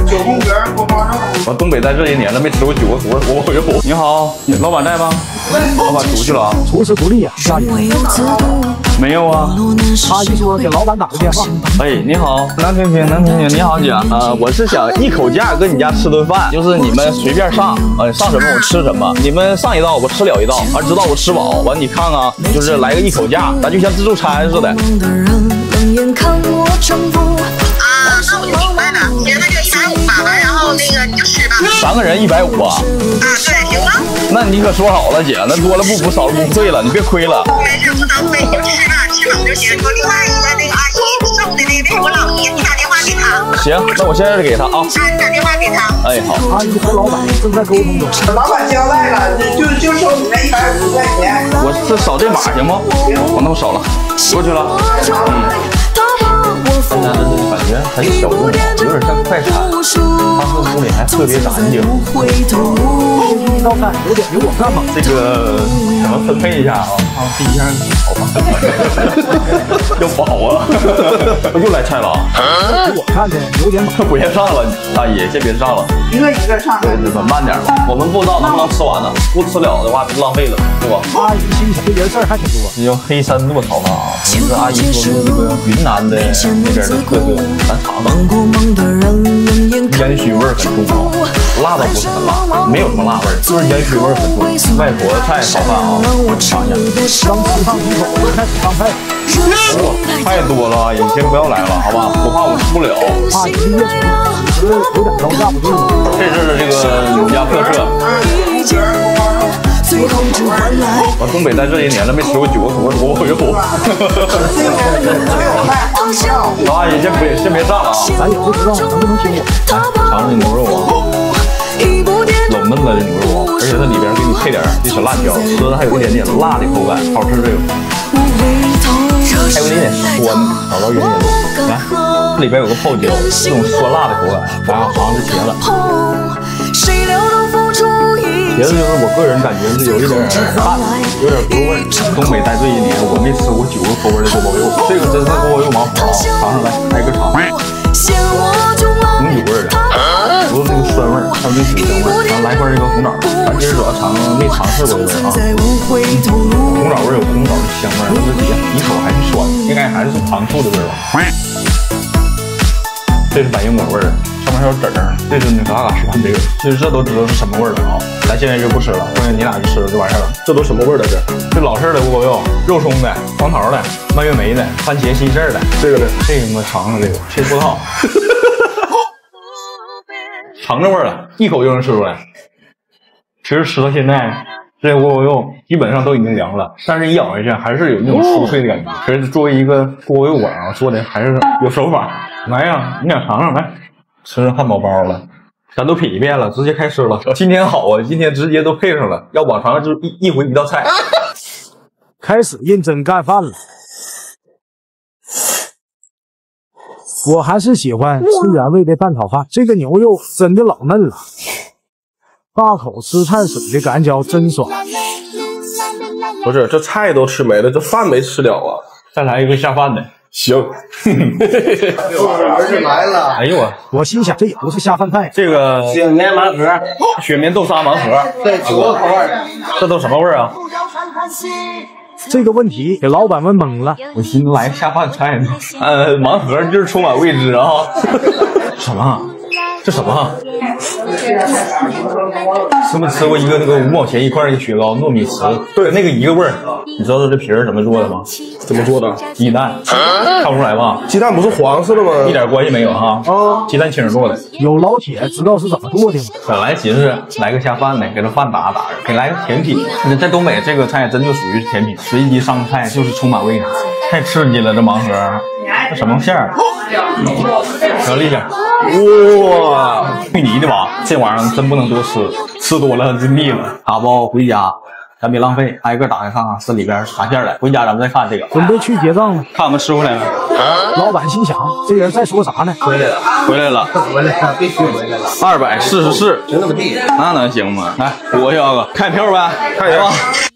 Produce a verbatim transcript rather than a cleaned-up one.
九宫格锅包肉。 我东北在这些年了，没吃过九个锅锅包肉。你好，老板在吗？老板出去了啊。 厨师不利呀，家里没有啊。 阿姨说给老板打个电话。 哎，你好，能听清，能听清。你好，姐。呃，我是想一口价跟你家吃顿饭，就是你们随便上，呃，上什么我吃什么。你们上一道我吃了一道，完直到我吃饱，完你看看，就是来个一口价，咱就像自助餐似的。 啊，那我明白了，行，那就一百五吧，完然后那个你就吃吧。 三个人一百五啊？ 啊，对，行吗？ 那你可说好了，姐，那多了不服，少了不退了，你别亏了。 没事，不能亏，你就吃吧，吃好就行。我另外一个那个阿姨送的那个我老姨，你打电话给她。 行，那我现在就给他啊。 啊，你打电话给他。 哎，好。 阿姨和老板正在沟通中。 老板交代了，就就收你那一百五十块钱。 我这扫这码行吗？我那我扫了，过去了。嗯。咱家这感觉很小众，有点像快餐。他这屋里还特别干净。 一道菜有点有我干嘛？ 这个怎么分配一下啊？啊，第一样好吧，要饱啊！又来菜了啊！ 我看着有点不先上了，大爷先别上了， 一个一个上。 对对对，慢点吧。我们不知道能不能吃完呢，不吃了的话就浪费了，是吧？ 阿姨心想这人事儿还挺多。 这叫黑山剁炒饭啊！这是阿姨说的这个云南的那边的特色，咱尝尝。烟熏味儿很重啊，辣倒不是很辣，没有什么辣味儿，就是烟熏味儿很重。外婆菜炒饭啊，尝一下。 刚吃上几口就开始上菜。 哇，太多了，阿姨，先不要来了，好吧？我怕我吃不了。 阿姨的热情其实有点招架不住。 这是这个你们家特色。我东北在这些年了，没吃过九个锅锅包肉。老阿姨先别先别上了啊， 咱也不知道能不能听我。 来尝尝这牛肉啊，老嫩了这牛肉啊，而且它里边给你配点这小辣椒，吃的还有一点点辣的口感，好吃这个。还有一点点酸，找到一点点酸。来，这里边有个泡椒，这种酸辣的口感，来啊，尝尝这茄子。茄子就是我个人感觉是有一点淡，有点锅味。东北在这一年，我没吃过九个口味的锅包肉，这个真是锅包肉盲盒啊！尝尝来，挨个尝。红酒味的，除了那个酸味，还有那酒香味，然后来块这个红枣。咱今儿主要尝没尝试过的味啊。红枣味有红枣的香味，但是底下一口还是酸，应该还是糖醋的味吧。这是百叶果味儿，上面还有籽儿，这是那嘎嘎酸这个，其实这都知道是什么味儿了啊。咱现在就不吃了，剩下你俩就吃了就完事儿了。这都什么味儿的？这这老式的锅包肉，肉松的、黄桃的、蔓越莓的、番茄西柿的，这个的，这个我尝尝这个，这不好，尝着味儿了，一口就能吃出来。其实吃到现在，这锅包肉基本上都已经凉了，但是一咬下去还是有那种酥脆的感觉。其实作为一个锅包肉馆啊，做的还是有手法。来呀，你俩尝尝来，吃汉堡包了，咱都品一遍了，直接开吃了。今天好啊，今天直接都配上了，要往常就一一回一道菜。 开始认真干饭了。我还是喜欢吃原味的蛋炒饭，这个牛肉真的老嫩了，大口吃碳水的感觉真爽。 不是，这菜都吃没了，这饭没吃了啊！ 再来一个下饭的。 行， 儿子来了。 哎呦我， 我心想这也不是下饭菜， 这个雪棉盲盒， 雪棉豆沙盲盒， 对，九个口味。 这都什么味儿啊？ 这个问题给老板问懵了。 我寻思来下饭菜呢，呃，盲盒就是充满未知啊。什么？这什么？吃没吃过一个那个五毛钱一块的雪糕糯米糍？对，那个一个味儿。你知道这皮儿怎么做的吗？ 怎么做的？ 鸡蛋，看不出来吧？ 鸡蛋不是黄色的吗？ 一点关系没有哈。啊，鸡蛋清做的。 有老铁知道是怎么做的吗？ 本来寻思来个下饭的，给这饭打打，给来个甜品。在东北这个菜真就属于甜品，随机上菜就是充满味道，太刺激了这盲盒。这什么馅儿？巧克力馅。哇，芋泥的吧？这玩意儿真不能多吃，吃多了就腻了。打包回家，咱别浪费，挨个打开看看这里边啥馅儿的。回家咱们再看这个。 准备去结账了， 看我们师傅来了。 老板心想，这人在说啥呢？ 回来了，回来了， 回来了，必须回来了。 二百四十四， 就那么地， 那能行吗？来，我要个看票呗，看吧。